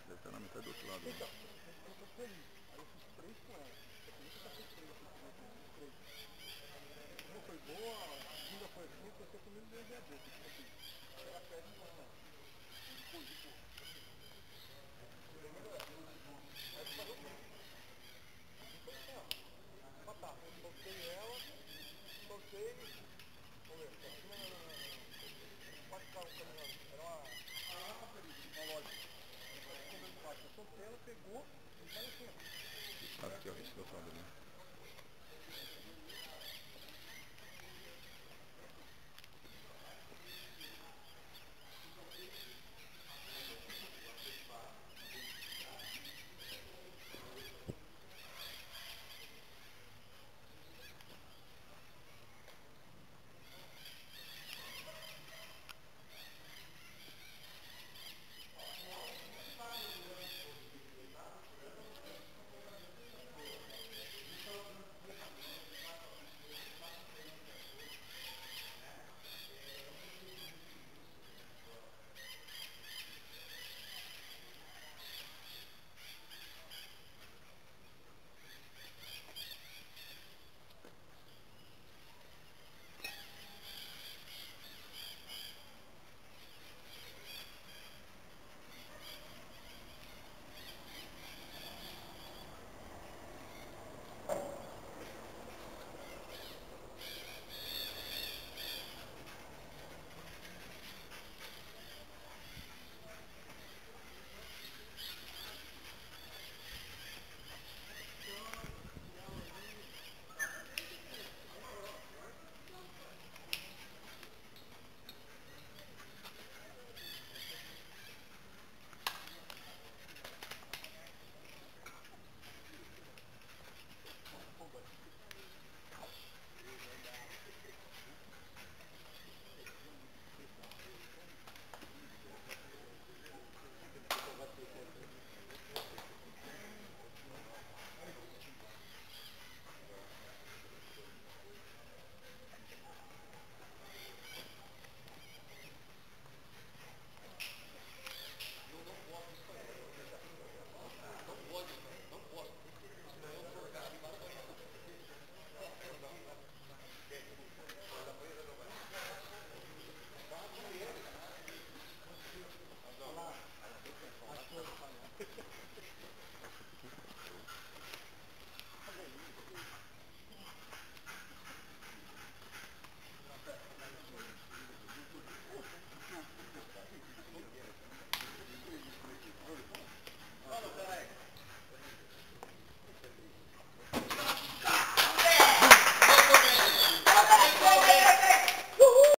Deve estar na metade do outro lado. Então, eu tô feliz. Aí eu fiz 3 com ela. Eu nunca já fiz 3 com 3. Uma foi boa, a segunda foi assim, a terceira comigo deu meia boca. Tipo assim, chegar perto e falar, pô, de boa. Aí eu falei, assim foi assim, ó. Batata. Soltei ela, soltei. Vamos ver, aqui quase que estava caminhando. Era uma loja. Eu soltei ela, pegou, e vai assim, ó. Sabe que é o risco do trabalho, né?